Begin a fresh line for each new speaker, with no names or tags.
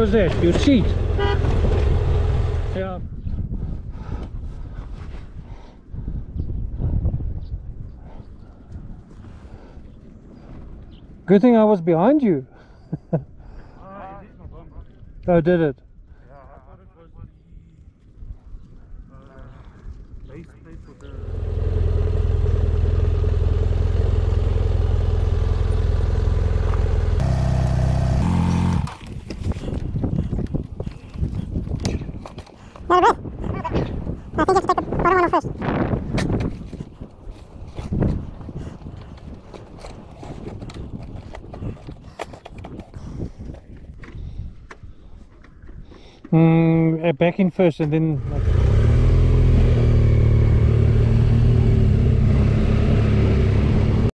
was that? Your seat? Yeah. Good thing I was behind you. Oh, did it?
Yeah, I thought it was the base plate for the...
I think you have to take the bottom one off first.
Back in first and then like